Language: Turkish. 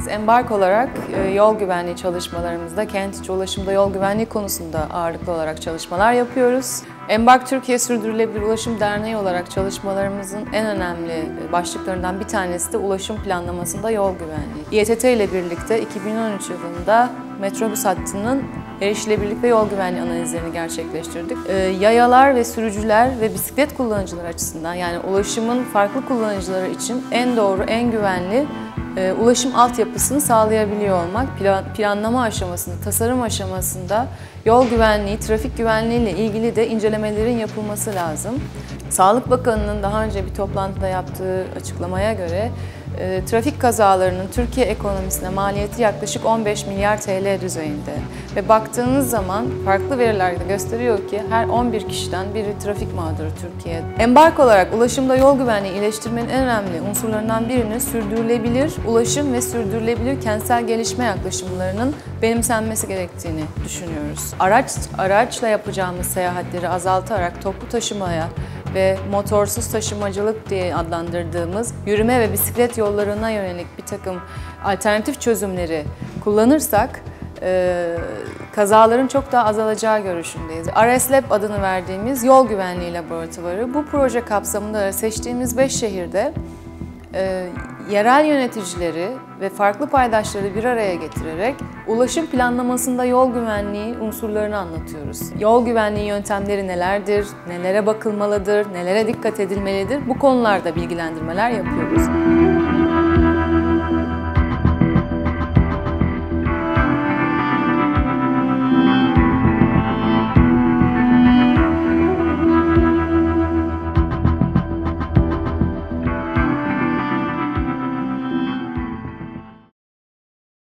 Biz Embark olarak yol güvenliği çalışmalarımızda, kent içi ulaşımda yol güvenliği konusunda ağırlıklı olarak çalışmalar yapıyoruz. Embark Türkiye Sürdürülebilir Ulaşım Derneği olarak çalışmalarımızın en önemli başlıklarından bir tanesi de ulaşım planlamasında yol güvenliği. İETT ile birlikte 2013 yılında metrobüs hattının erişilebilirlik ve yol güvenliği analizlerini gerçekleştirdik. Yayalar ve sürücüler ve bisiklet kullanıcıları açısından, yani ulaşımın farklı kullanıcıları için en doğru, en güvenli ulaşım altyapısını sağlayabiliyor olmak, planlama aşamasında, tasarım aşamasında yol güvenliği, trafik güvenliği ile ilgili de incelemelerin yapılması lazım. Sağlık Bakanı'nın daha önce bir toplantıda yaptığı açıklamaya göre trafik kazalarının Türkiye ekonomisine maliyeti yaklaşık 15 milyar TL düzeyinde. Ve baktığınız zaman farklı veriler de gösteriyor ki her 11 kişiden biri trafik mağduru Türkiye'de. Embark olarak ulaşımda yol güvenliği iyileştirmenin en önemli unsurlarından birinin sürdürülebilir ulaşım ve sürdürülebilir kentsel gelişme yaklaşımlarının benimsenmesi gerektiğini düşünüyoruz. Araçla yapacağımız seyahatleri azaltarak toplu taşımaya ve motorsuz taşımacılık diye adlandırdığımız yürüme ve bisiklet yollarına yönelik bir takım alternatif çözümleri kullanırsak kazaların çok daha azalacağı görüşündeyiz. RSLab adını verdiğimiz yol güvenliği laboratuvarı bu proje kapsamında seçtiğimiz 5 şehirde yerel yöneticileri ve farklı paydaşları bir araya getirerek ulaşım planlamasında yol güvenliği unsurlarını anlatıyoruz. Yol güvenliği yöntemleri nelerdir, nelere bakılmalıdır, nelere dikkat edilmelidir, bu konularda bilgilendirmeler yapıyoruz.